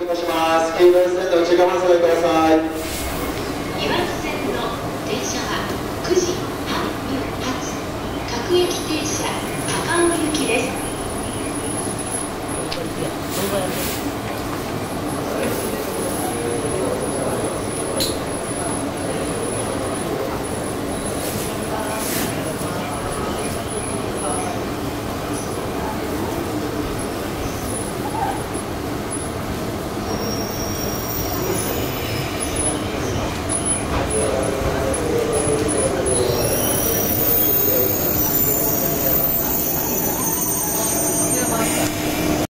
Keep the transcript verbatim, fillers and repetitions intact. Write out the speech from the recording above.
申します。黄色い線の内側までください。